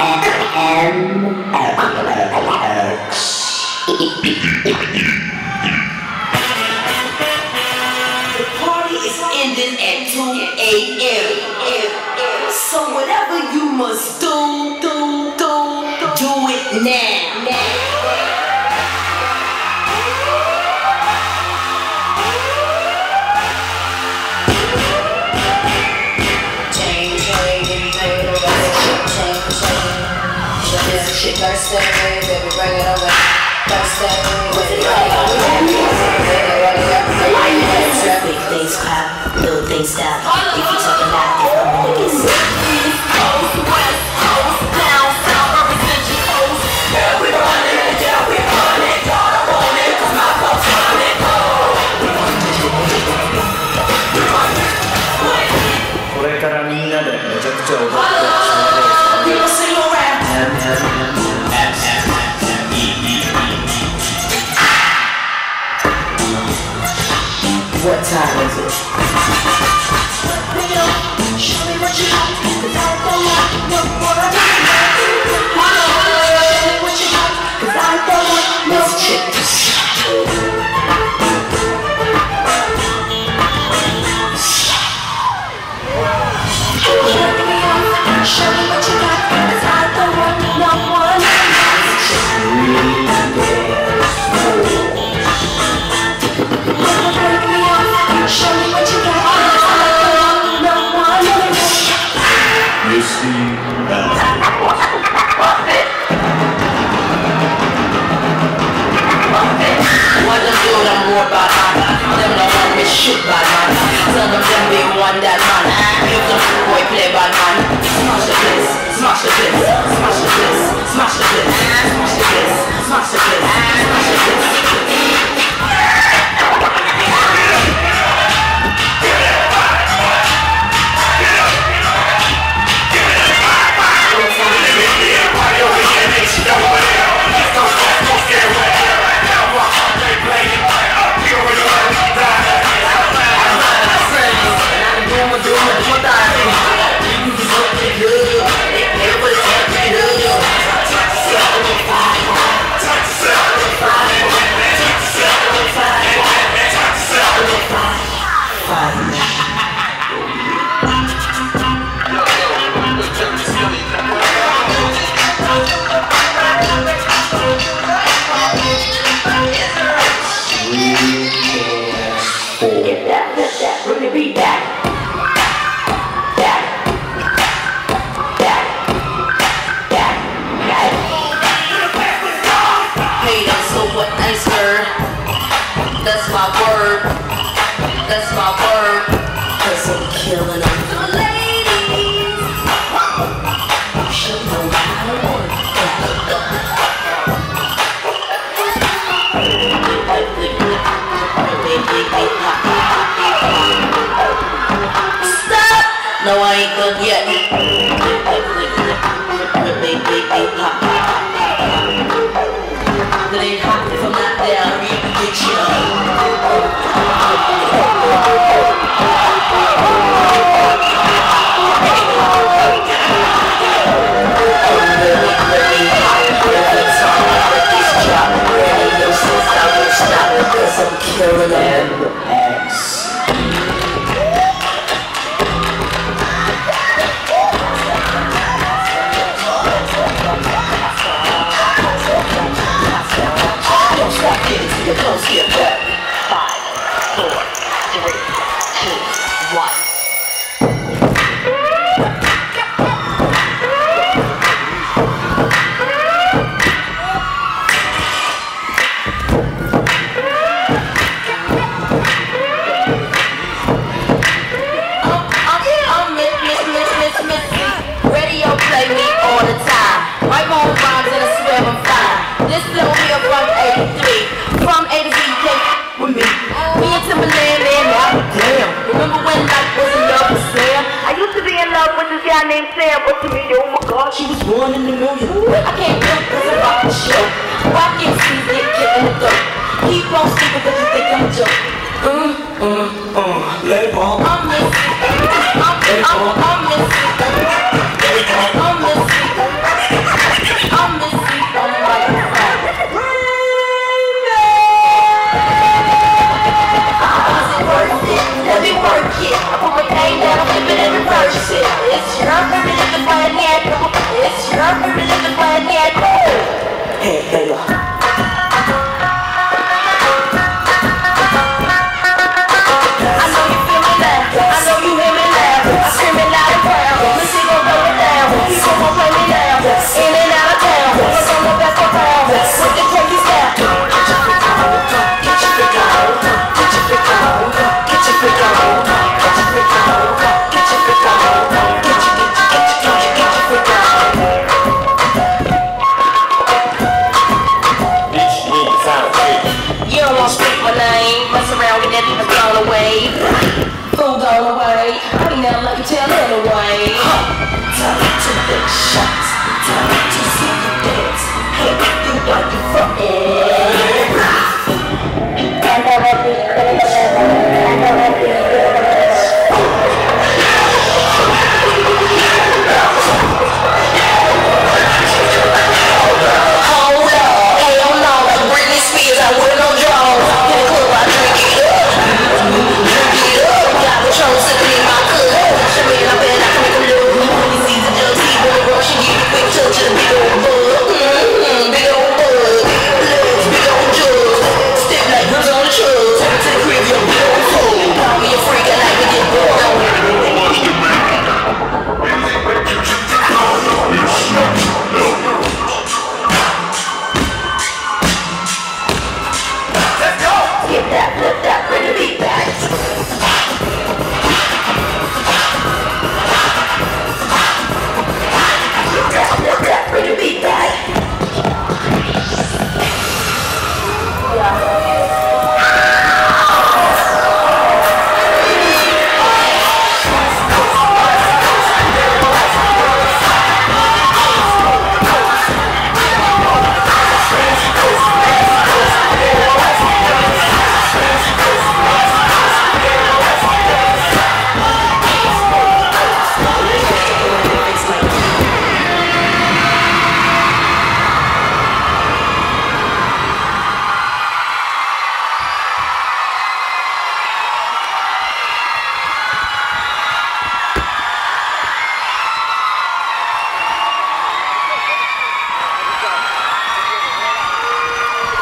party is ending at 2 a.m. So whatever you must do it now. Shit Thursday, baby, bring it over. Thursday, big things clap, little things stop. If you talking loud, if I'm gonna get sick. Coast, west, coast, down, south, represent your coast. Yeah, we run it, God, I want it, 'cause my folks run it, これからみんなでめちゃくちゃ踊って people sing around. What time is it? Show me what you got, 'cause I don't want no more. Show me what you got, 'cause I don't want no chips. Show me what you got, 'cause I don't want no more. Show me what you got, 'cause I don't want no more. Missy What them do, them more bad man. Them no want me shoot bad man. Tell them be one that man. If them boy play bad man. Smash the place, smash the place, smash the place, smash the place, smash the place, smash the place, smash the place. Bring the beat back. Hey, that's so what I swear. That's my word. That's my word. 'Cause I'm killing them. So ladies, you should know how to work. Stop! No, I ain't done yet. But ain't hot from that there, read the dictionary. I'm killing them. Close here, back. 5, 4, 3, 2, 1. Radio play me all the time. Write my own rhymes and I swear I'm fine. This flow here from 83. From A to Z, play with me. Me and Timberland, man, now damn. Remember when life was in love with Sam? I used to be in love with this guy named Sam, but to me, oh my God, she was 1 in a million. I can't